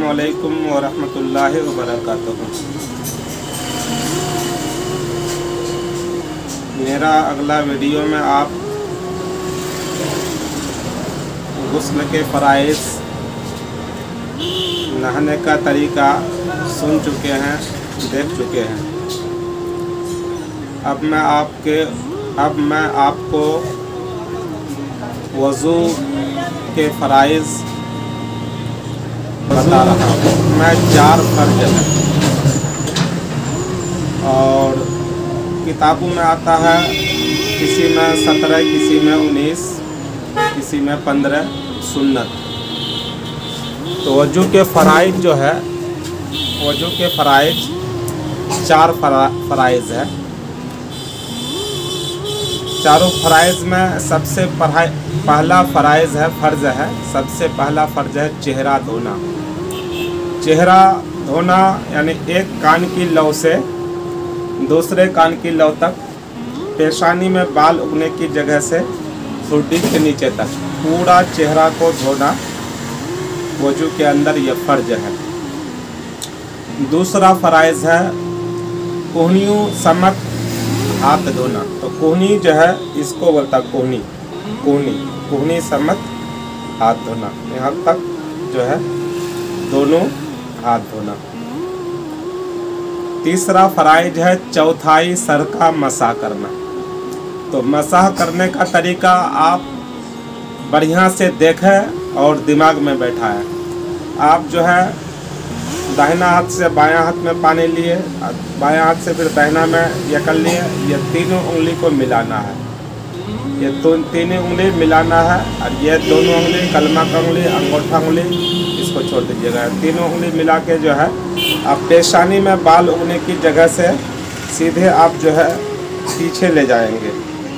अस्सलामुअलैकुम वरहमतुल्लाहि वबरकातुहू। मेरा अगला वीडियो में आप गुस्ल के फ़राइज़, नहाने का तरीका सुन चुके हैं, देख चुके हैं। अब मैं आपको वज़ू के फ़राइज़ बता रहा हूँ। मैं 4 फ़र्ज़ हैं और किताबों में आता है, किसी में 17, किसी में 19, किसी में 15 सुन्नत। तो वज़ू के फ़राइज़ जो है, वज़ू के फ़राइज़ 4 फ़राइज़ है। चारों फ़राइज़ में सबसे पहला फ़राइज़ है, फ़र्ज़ है, सबसे पहला फ़र्ज़ है चेहरा धोना। चेहरा धोना यानी एक कान की लौ से दूसरे कान की लौ तक, पेशानी में बाल उगने की जगह से ठुड्डी के नीचे तक पूरा चेहरा को धोना वज़ू के अंदर यह फ़र्ज़ है। दूसरा फ़राइज़ है कोहनियों समत हाथ धोना। तो कोहनी जो है, इसको बोलता कोहनी, कोहनी समत हाथ धोना, यहाँ तक जो है दोनों हाथ धोना। तीसरा फ़राइज़ है चौथाई सर का मसाह करना। तो मसाह करने का तरीका आप बढ़िया से देखें और दिमाग में बैठा है। आप जो है दाहिना हाथ से बायां हाथ में पानी लिए, बायां हाथ से फिर दाहिना में ये कर लिए। ये तीनों उंगली को मिलाना है, ये तीनों उंगली मिलाना है और ये दोनों उंगली, कलमा का उंगली, अंगूठा उंगली, इसको छोड़ दीजिएगा। तीनों उंगली मिला के जो है आप पेशानी में बाल उगने की जगह से सीधे आप जो है पीछे ले जाएंगे।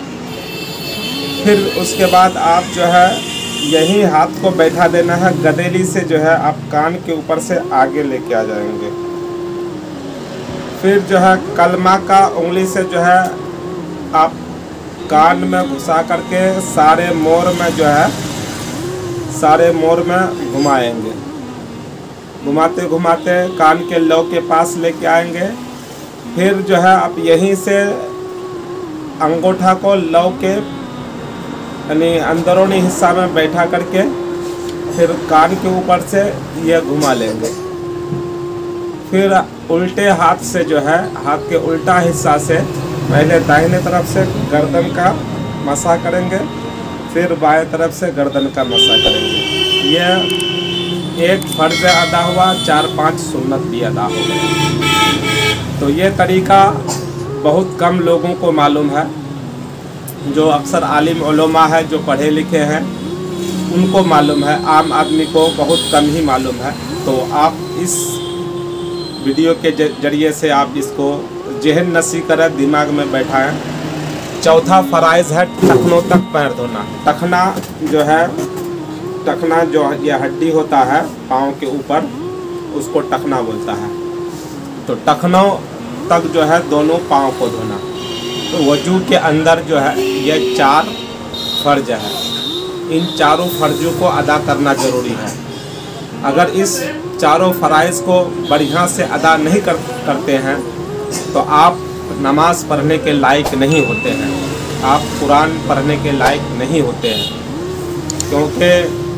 फिर उसके बाद आप जो है यही हाथ को बैठा देना है, गदेली से जो है आप कान के ऊपर से आगे लेके आ जाएंगे। फिर जो है कलमा का उंगली से जो है आप कान में घुसा करके सारे मोर में जो है, सारे मोर में घुमाएंगे। घुमाते घुमाते कान के लौ के पास लेके आएंगे। फिर जो है आप यहीं से अंगूठा को लौ के यानी अंदरूनी हिस्सा में बैठा करके फिर कान के ऊपर से ये घुमा लेंगे। फिर उल्टे हाथ से जो है, हाथ के उल्टा हिस्सा से पहले दाहिने तरफ से गर्दन का मसाह करेंगे, फिर बाएं तरफ से गर्दन का मसाह करेंगे। यह एक फ़र्ज़ अदा हुआ, 4-5 सुन्नत भी अदा हो गए। तो ये तरीका बहुत कम लोगों को मालूम है। जो अक्सर आलिम उलमा है, जो पढ़े लिखे हैं, उनको मालूम है। आम आदमी को बहुत कम ही मालूम है। तो आप इस वीडियो के जरिए से आप इसको ज़हन नशी करें, दिमाग में बैठाएं। चौथा फ़राइज़ है टखनों तक पैर धोना। टखना जो है, टखना जो यह हड्डी होता है पाँव के ऊपर, उसको टखना बोलता है। तो टखनों तक जो है दोनों पाँव को धोना। तो वज़ू के अंदर जो है ये 4 फ़र्ज़ है। इन चारों फ़र्ज़ों को अदा करना ज़रूरी है। अगर इस चारों फ़राइज़ को बढ़िया से अदा नहीं करते हैं तो आप नमाज़ पढ़ने के लायक नहीं होते हैं, आप कुरान पढ़ने के लायक नहीं होते हैं। क्योंकि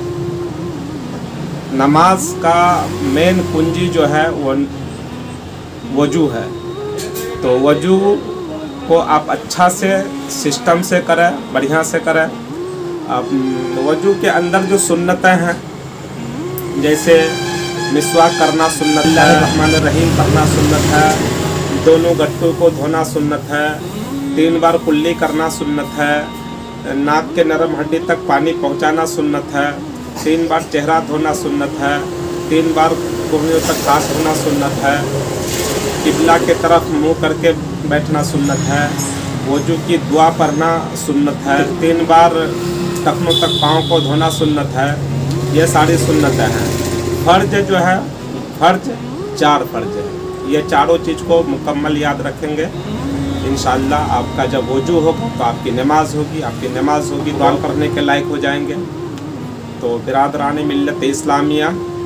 नमाज का मेन कुंजी जो है वो वज़ू है। तो वज़ू को आप अच्छा से सिस्टम से करें, बढ़िया से करें। अब वज़ू के अंदर जो सुन्नतें हैं, जैसे मिसवाक करना सुन्नत है, रहमान रहीम पढ़ना सुन्नत है, दोनों गट्टू को धोना सुन्नत है, 3 बार कुल्ली करना सुन्नत है, नाक के नरम हड्डी तक पानी पहुंचाना सुन्नत है, 3 बार चेहरा धोना सुन्नत है, 3 बार कोहनियों तक हाथ धोना सुन्नत है, किबला के तरफ मुँह करके बैठना सुन्नत है, वज़ू की दुआ पढ़ना सुन्नत है, 3 बार टखनों तक पाँव को धोना सुन्नत है। ये सारी सुन्नतें हैं। फ़र्ज़ जो है, फ़र्ज़ 4 फ़र्ज़ है। ये चारों चीज़ को मुकम्मल याद रखेंगे, इंशाअल्लाह आपका जब वज़ू होगा तो आपकी नमाज़ होगी, आपकी नमाज़ होगी तो कुरान पढ़ने के लायक हो जाएंगे। तो बिरादरान मिल्लत इस्लामिया,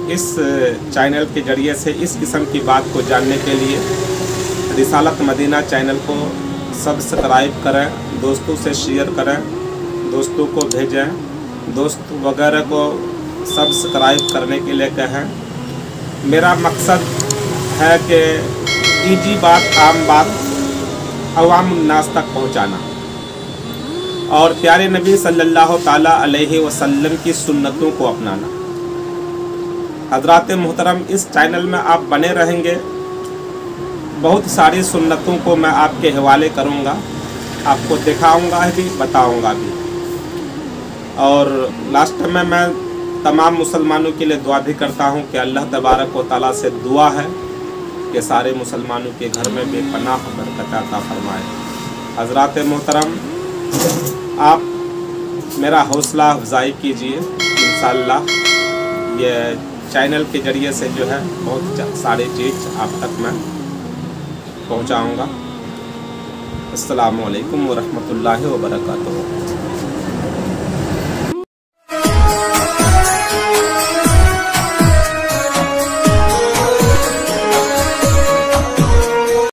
इस चैनल के ज़रिए से इस किस्म की बात को जानने के लिए रिसालत मदीना चैनल को सब्सक्राइब करें, दोस्तों से शेयर करें, दोस्तों को भेजें, दोस्त वगैरह को सब्सक्राइब करने के लिए कहें। मेरा मकसद है कि ईजी बात, आम बात अवाम नास तक पहुँचाना और प्यारे नबी सल्लल्लाहु ताला अलैहि वसल्लम की सुन्नतों को अपनाना। हज़रात मोहतरम, इस चैनल में आप बने रहेंगे, बहुत सारी सुन्नतों को मैं आपके हवाले करूँगा, आपको दिखाऊँगा भी, बताऊँगा भी। और लास्ट में मैं तमाम मुसलमानों के लिए दुआ भी करता हूँ कि अल्लाह तबारक व तआला से दुआ है कि सारे मुसलमानों के घर में बेपनाह बरकत अता फरमाए। हज़रात मोहतरम, आप मेरा हौसला अफजाई कीजिए, इंशाअल्लाह ये चैनल के ज़रिए से जो है बहुत सारी चीज़ आप तक मैं पहुँचाऊँगा। अस्सलामु अलैकुम व रहमतुल्लाहि व बरकातुहू।